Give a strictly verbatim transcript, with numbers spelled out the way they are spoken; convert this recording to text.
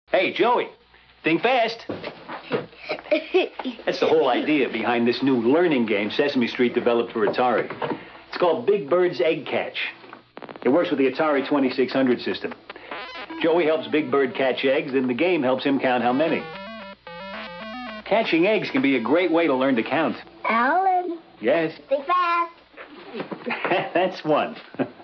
Hey, Joey, think fast. That's the whole idea behind this new learning game Sesame Street developed for Atari. It's called Big Bird's Egg Catch. It works with the Atari twenty-six hundred system. Joey helps Big Bird catch eggs, and the game helps him count how many. Catching eggs can be a great way to learn to count. Alan. Yes? Think fast. That's one.